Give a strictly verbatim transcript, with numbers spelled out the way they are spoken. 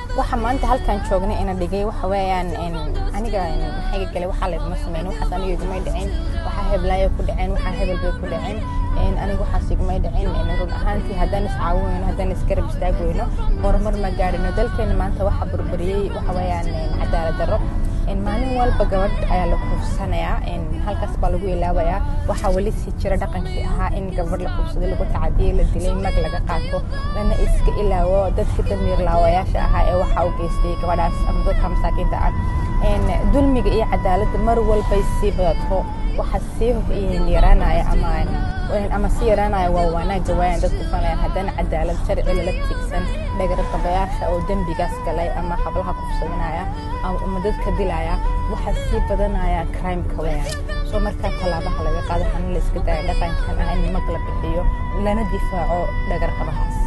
waxa maanta halkan joognay ina dhigay waxa weeyaan in aniga maxay galay waxa la ma sameeyay waxa aniga iguma dhicin waxa heblaayo ku dhicin waxa hebel bay ku dhicin in aniga waxa sigma dhicin in run ahaantii haddaan is caawino haddaan is garab istaagayno horumar ma gaarino dalkeena maanta waxa burburiyay waxa weeyaan cadaalad darro in maalin walba gabadh ayaa la kufsanayaa in halkaas baa lagu ilaabayaa waxa wali si jira dhaqankii ahaa in gabadh la kufsado lagu tacadiyo la dilay mag laga qaato lana iska ilaawo dadka damiir laawayaasha ahaa ee waxa uu geystay gabadhaas ama dadka masaakiinta ah in dulmiga iyo cadaaladda mar walba sii badato waxa sii yaraanaya ama ama sii yaraanaya waa wanaagga waayaan dadku fanaya haddana cadaalad sharci la tigsan dhagar qabayaasha oo dambigaas galay ama hablaha kufsanaya ama dadka dilaya waxa sii badanaya crime ka waayaan soo marka talaabaha laga qaado xan la iska daaya dhaqankan ah in mag la bixiyo lana difaaco dhagar qabahaas